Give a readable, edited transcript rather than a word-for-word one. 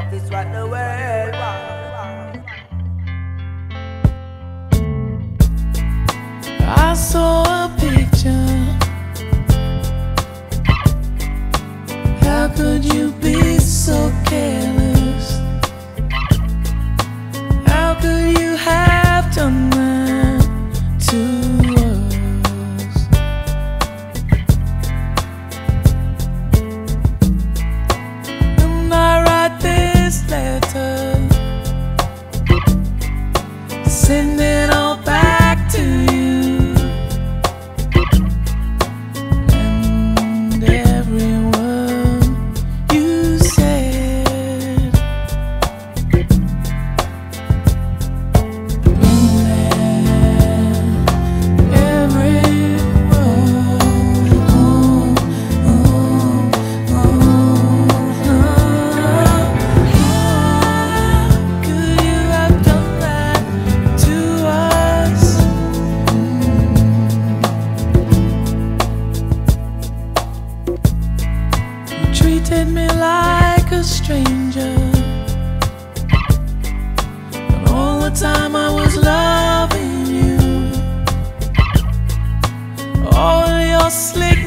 That is what the world wants. I saw a picture. How could you be so careless? How could you have done that to us? And I write this letter, send it all back to you. And every word you said, every word. How could you have done that to us? You treated me like a stranger, and all the time I was loving you. All your slick